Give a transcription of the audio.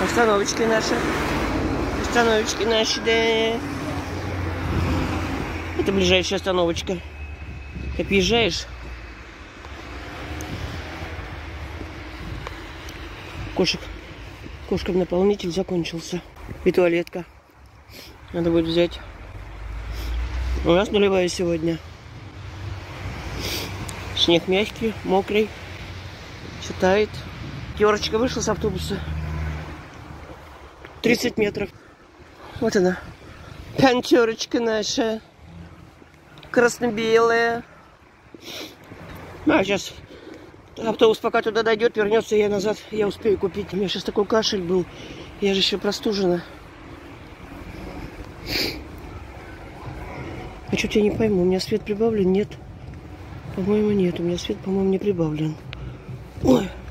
Остановочки наши. Остановочки наши, да. Это ближайшая остановочка. Ты объезжаешь. Кошкам наполнитель закончился. И туалетка. Надо будет взять. У нас нулевая сегодня. Снег мягкий, мокрый. Все тает. Терочка вышла с автобуса. 30 метров. Вот она. Пятерочка наша. Красно-белая. А сейчас автобус пока туда дойдет, вернется, я назад. Я успею купить. У меня сейчас такой кашель был. Я же еще простужена. А что-то я не пойму. У меня свет прибавлен? Нет. По-моему, нет. У меня свет, по-моему, не прибавлен. Ой.